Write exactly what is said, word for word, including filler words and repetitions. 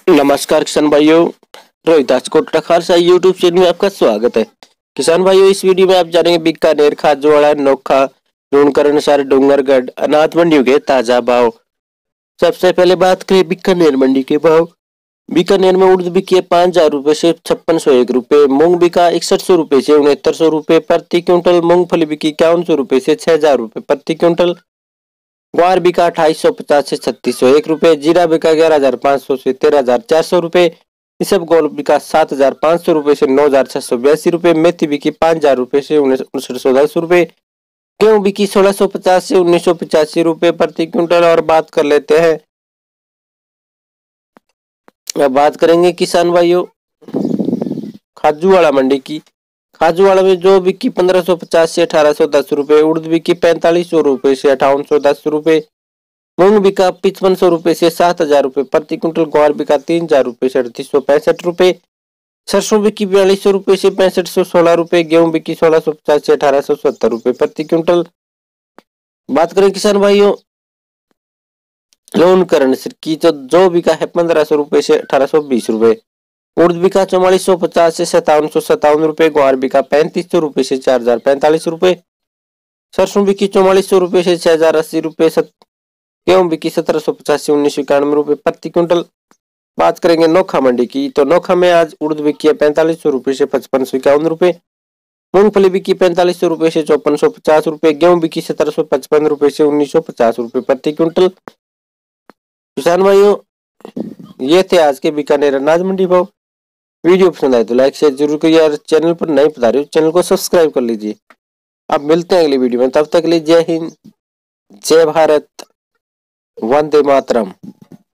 नमस्कार किसान भाइयों, रोहित राजकोट खालसा यूट्यूब चैनल में आपका स्वागत है। किसान भाइयों, इस वीडियो में आप जानेंगे बीकानेर, खाजूवाड़ा, नोखा, लूणकरण, सार, डूंगरगढ़ अनाज मंडियों के ताजा भाव। सबसे पहले बात करें बीकानेर मंडी के भाव। बीकानेर में उड़द बिकी है पाँच हजार रूपए से छप्पन सौ एक रूपए, मूंग बिका इकसठ सौ रूपए से उनहत्तर सौ रूपए प्रति क्विंटल, मूंगफली बिकी इक्यावन सौ रूपए से छह हजार रूपए प्रति क्विंटल, ग्वार बिका अट्ठाईस सौ पचास से छत्तीस सौ एक रूपए, जीरा बिका ग्यारह हजार पाँच सौ से तेरह हजार चार सौ रूपए, इसब गोल बिका सात हजार पाँच सौ रूपए से नौ हजार छह सौ बयासी रूपए, मेथी बिकी पाँच हजार रूपए से उनसठ सौ दस रूपए, गेहूं बिकी सोलह सौ पचास से उन्नीस सौ पचासी रूपए प्रति क्विंटल। और बात कर लेते हैं, अब बात करेंगे किसान भाइयों खाजूवाड़ा मंडी की। खाजूवाड़ा में जो बिकी पंद्रह सौ पचास से अठारह सौ दस रूपए, उड़द बिकी पैंतालीस सौ रूपए से अठावन सौ दस रूपए, मूंग बिका पिचपन सौ रूपए से सात हजार रूपए प्रति क्विंटल, ग्वार बिका तीन हजार रूपए से अड़तीस सौ पैंसठ रूपए, सरसों बिकी बयालीस सौ रूपए से पैंसठ सौ सोलह रूपए, गेहूं बिकी सोलह सौ पचास से अठारह सौ सत्तर रूपए प्रति क्विंटल। बात करें किसान भाइयों लूणकरण की, तो जो बिका है पंद्रह सौ रूपए से अठारह सौ बीस रूपए, उड़द बिका चौवालीस सौ पचास से सत्तावन सौ सत्तावन रूपए, ग्वार बिका पैंतीस सौ रूपए से चार हजार पैंतालीस रूपए, सरसों बिकी चौवालीस सौ रूपए से छह हजार अस्सी रूपए, गेहूं बिकी सत्रह सौ पचास से उन्नीस सौ इक्यानवे रूपए प्रति क्विंटल। बात करेंगे नोखा मंडी की, तो नोखा में आज उड़द बिकी है पैंतालीस सौ रूपए से पचपन सौ इक्यावन रूपए, मूंगफली बिकी पैंतालीस सौ रूपए से चौपन सौ पचास रूपए, गेहूं बिकी सत्रह सौ पचपन रूपए से उन्नीस सौ पचास रूपए प्रति क्विंटल। किसान भाइयों, ये थे आज के बीकानेर अनाज मंडी भाव। वीडियो पसंद आए तो लाइक शेयर जरूर करिए और चैनल पर नए पधारे हो चैनल को सब्सक्राइब कर लीजिए। अब मिलते हैं अगली वीडियो में, तब तक के लिए जय हिंद, जय भारत, वंदे मातरम।